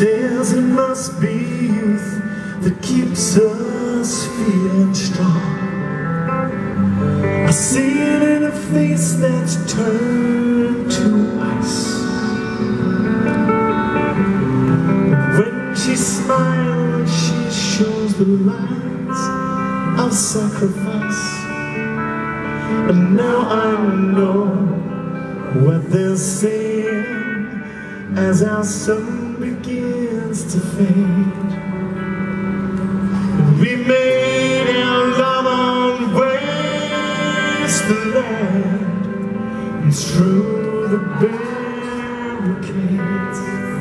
says it must be youth that keeps us feeling strong. I see it in a face that's turned to ice. When she smiles, she shows the lines of sacrifice. And now I know what they're saying as our sun begins to fade. And we made our love on wasteland and through the barricades.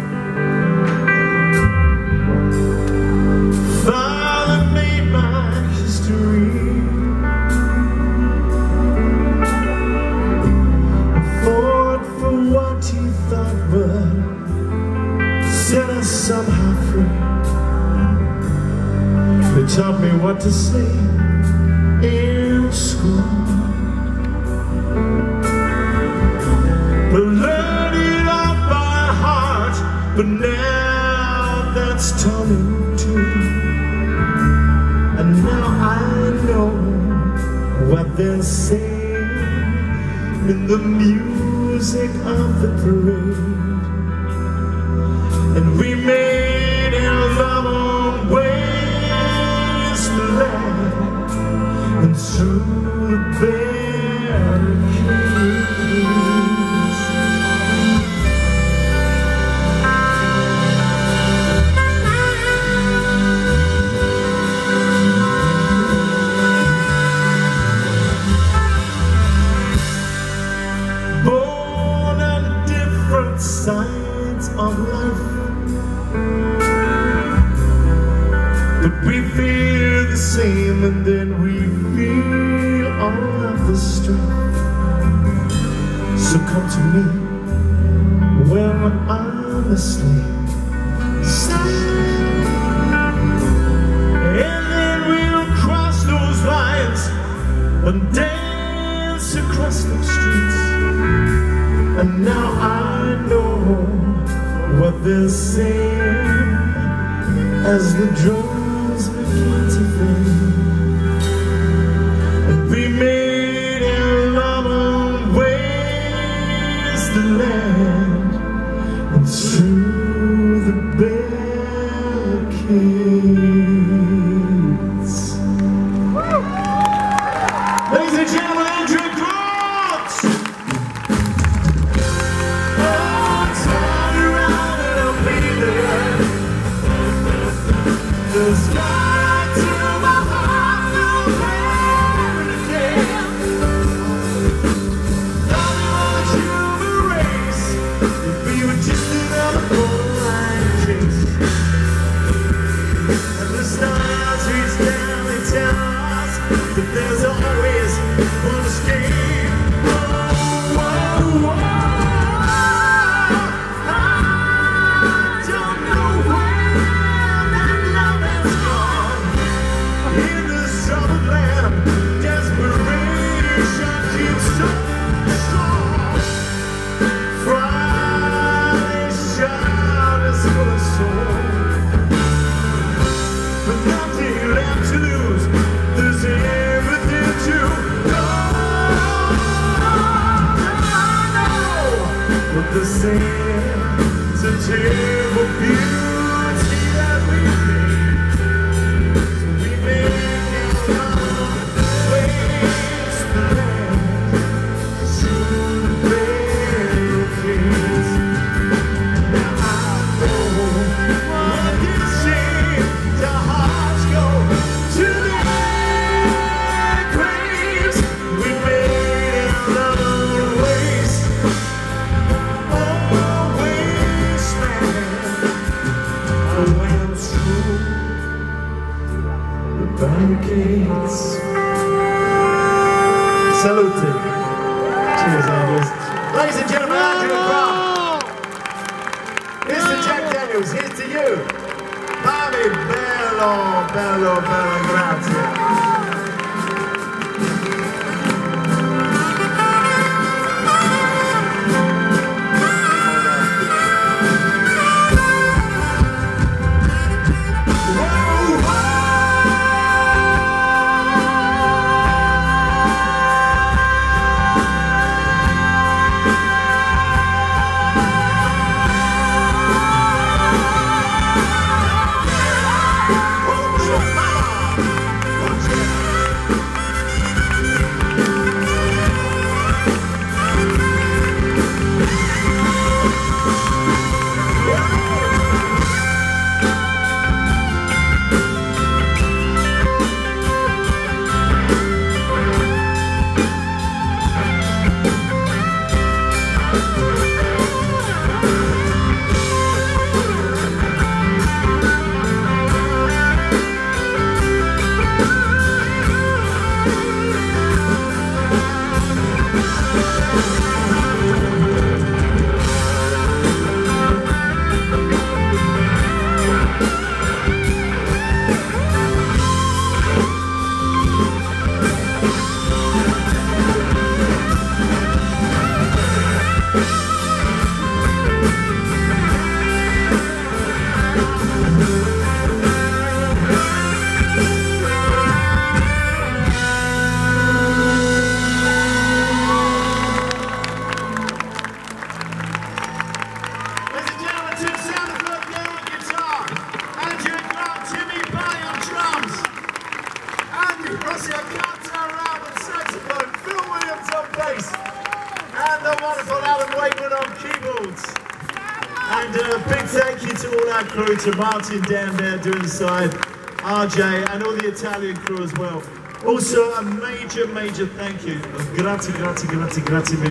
Father made my history. What he thought would set us somehow free. They taught me what to say in school, but learned it off by heart. But now that's coming too, and now I know what they're saying in the music of the parade. And we made our love on wasteland and through the barricades. Sides of life, but we feel the same, and then we feel all of the strength. So come to me when I'm asleep, and then we'll cross those lines and dance across the streets. And now I know what they're saying as the drums begin to fade. And we made our love on wasteland and through the barricades. Ladies and gentlemen, Andrew Grant! The sky to my heart, no pain again. Nothing much human race, if we were just another full-line chase. And the stars reach down and tell us that there's always one escape. Whoa, whoa, whoa. The same, it's a terrible beauty that we made. So we made our love wasteland through the barricades. Now I know what this shame, our hearts go to their graves. We made our love waste. Barricades. Salute. Cheers, Andrews. Ladies and gentlemen, Andrew Grant. Mr. Jack Daniels, here's to you. Mami, bello, bello, bello, grazie. And a big thank you to all our crew, to Martin down there doing the side, RJ, and all the Italian crew as well. Also, a major thank you. Grazie mille.